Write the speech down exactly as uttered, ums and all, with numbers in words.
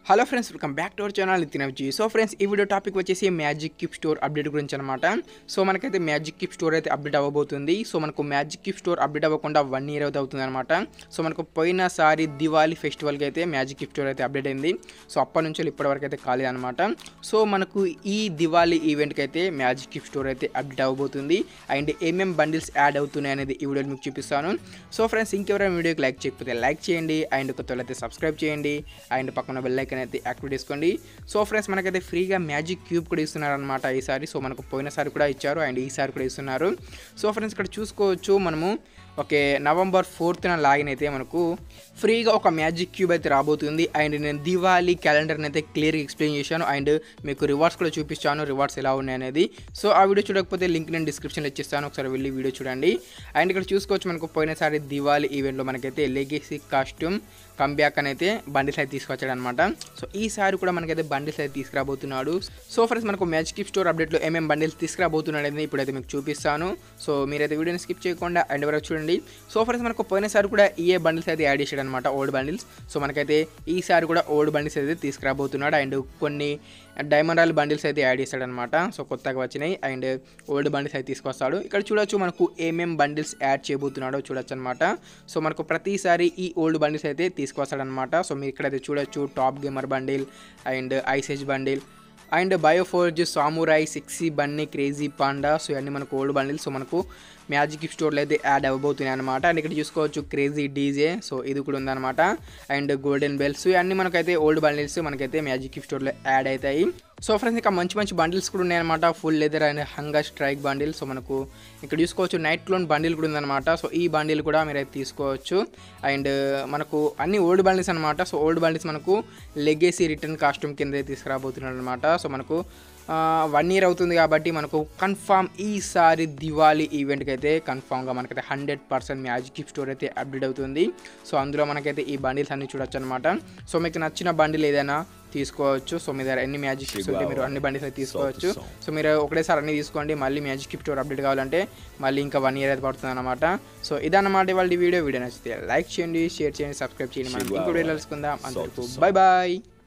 Hello friends, welcome back to our channel Nitin. So friends, ఈ video topic వచ్చేసి magic cube store update గురించి అనమాట. So మనకైతే magic cube store అయితే update అవ్వబోతుంది. సో మనకు మ్యాజిక్ క్యూబ్ స్టోర్ అప్డేట్ అవ్వకుండా వన్ ఇయర్ అయితే అవుతుంది అనమాట. సో మనకు పోయినసారి దివాళీ ఫెస్టివల్కి అయితే మ్యాజిక్ క్యూబ్ స్టోర్ అయితే అప్డేట్ అయింది. సో అప్పటి నుంచి ఇప్పటి వరకు అయితే కాలేదు అనమాట. సో మనకు ఈ దివాళీ ఈవెంట్కి అయితే మ్యాజిక్ క్యూబ్ స్టోర్ అయితే అప్డేట్ అవ్వబోతుంది. అండ్ ఏమేం బండిల్స్ యాడ్ అవుతున్నాయి అనేది ఈ వీడియోలో మీకు చూపిస్తాను. సో ఫ్రెండ్స్, ఇంకెవరైనా వీడియోకి లైక్ చేయకపోతే లైక్ చేయండి, అండ్ కొత్త అయితే సబ్స్క్రైబ్ చేయండి, అండ్ పక్కన బెల్ ఐకాన్ అయితే యాక్టివేట్ చేసుకోండి. సో ఫ్రెండ్స్, మనకైతే ఫ్రీగా మ్యాజిక్ క్యూబ్ కూడా ఇస్తున్నారు అనమాట ఈసారి. సో మనకు పోయినసారి కూడా ఇచ్చారు అండ్ ఈసారి కూడా ఇస్తున్నారు. సో ఫ్రెండ్స్, ఇక్కడ చూసుకోవచ్చు మనము ఓకే నవంబర్ ఫోర్త్న లాగిన్ అయితే మనకు ఫ్రీగా ఒక మ్యాజిక్ క్యూబ్ అయితే రాబోతుంది. అండ్ నేను దివాళీ క్యాలెండర్ని అయితే క్లియర్గా ఎక్స్ప్లెయిన్ చేశాను అండ్ మీకు రివార్డ్స్ కూడా చూపించాను, రివార్డ్స్ ఎలా ఉన్నాయి అనేది. సో ఆ వీడియో చూడకపోతే లింక్ నేను డిస్క్రిప్షన్లో ఇచ్చేస్తాను, ఒకసారి వెళ్ళి వీడియో చూడండి. అండ్ ఇక్కడ చూసుకోవచ్చు మనకు పోయినసారి దివాళీ ఈవెంట్లో మనకైతే లెగసీ కాస్ట్యూమ్ కంబ్యాక్ అని అయితే బండిల్స్ అయితే తీసుకొచ్చాడు అనమాట. సో ఈసారి కూడా మనకైతే బండిల్స్ అయితే తీసుకురాబోతున్నాడు. సో ఫ్రెండ్స్, మనకు మ్యాజిక్ క్యూబ్ స్టోర్ అప్డేట్లో ఏమేమి బండిల్స్ తీసుకురాబోతున్నాడు అనేది ఇప్పుడైతే మీకు చూపిస్తాను. సో మీరైతే వీడియోని స్కిప్ చేయకుండా అండ్ వరకు చూడండి. సో ఫ్రెండ్స్, మనకు పోయినసారి కూడా ఈఏ బండిల్స్ అయితే యాడ్ చేశాడు అనమాట, ఓల్డ్ బండిల్స్. సో మనకైతే ఈసారి కూడా ఓల్డ్ బండిల్స్ అయితే తీసుకురాబోతున్నాడు అండ్ కొన్ని డైమండ్ రాయల్ బండిల్స్ అయితే యాడ్ చేస్తాడు అనమాట. సో కొత్తగా వచ్చినాయి అండ్ ఓల్డ్ బండిల్స్ అయితే తీసుకొస్తాడు. ఇక్కడ చూడొచ్చు మనకు ఏమేం బండిల్స్ యాడ్ చేయబోతున్నాడో చూడొచ్చు అనమాట. సో మనకు ప్రతిసారి ఈ ఓల్డ్ బండిల్స్ అయితే తీసుకొస్తాడనమాట. సో మీరు ఇక్కడైతే చూడొచ్చు top gamer bundle and ice age bundle and bioforge, samurai, సిక్సీ బన్నీ, క్రేజీ పాండా. సో ఇవన్నీ మనకు ఓల్డ్ బండిల్స్. సో మనకు మ్యాజిక్ స్టోర్లో అయితే యాడ్ అవ్వబోతున్నాయి అనమాట. అండ్ ఇక్కడ చూసుకోవచ్చు క్రేజీ డీజే, సో ఇది కూడా ఉందన్నమాట. అండ్ గోల్డెన్ బెల్స్, ఇవన్నీ మనకైతే ఓల్డ్ బండిల్స్ మనకైతే మ్యాజిక్ స్టోర్లో యాడ్ అవుతాయి. సో ఫ్రెండ్స్, ఇంకా మంచి మంచి బండిల్స్ కూడా ఉన్నాయన్నమాట. Full leather and hunger strike bundle. So మనకు ఇక్కడ చూసుకోవచ్చు నైట్ క్లోన్ బండిల్ కూడా ఉందన్నమాట. సో ఈ బండిల్ కూడా మీరు అయితే తీసుకోవచ్చు. అండ్ మనకు అన్ని ఓల్డ్ బండిల్స్ అనమాట. సో ఓల్డ్ బండిల్స్ మనకు లెగసీ రిటర్న్ కాస్ట్యూమ్ కింద తీసుకురాబోతున్నాడు అనమాట. సో మనకు వన్ ఇయర్ అవుతుంది కాబట్టి మనకు కన్ఫామ్ ఈసారి దివాళీ ఈవెంట్కి అయితే కన్ఫామ్గా మనకైతే hundred percent magic gift store అయితే అప్డేట్ అవుతుంది. సో అందులో మనకైతే ఈ బండిల్స్ అన్ని చూడొచ్చు అనమాట. సో మీకు నచ్చిన బండిల్ ఏదైనా తీసుకోవచ్చు. సో మీ దగ్గర ఎన్ని మ్యాజిక్ గిఫ్ట్స్ ఉంటే మీరు అన్ని బండిల్స్ అయితే తీసుకోవచ్చు. సో మీరు ఒకటేసారి అన్ని తీసుకోండి. మళ్ళీ మ్యాజిక్ గిఫ్ట్ స్టోర్ అప్డేట్ కావాలంటే మళ్ళీ ఇంకా వన్ ఇయర్ అయితే పడుతుంది అనమాట. సో ఇదన్నమాట ఇవాళ వీడియో వీడియో నచ్చితే లైక్ చేయండి, షేర్ చేయండి, సబ్స్క్రైబ్ చేయండి. మనం ఇంకో వీడియో తెలుసుకుందాం. అందరికీ బై బాయ్.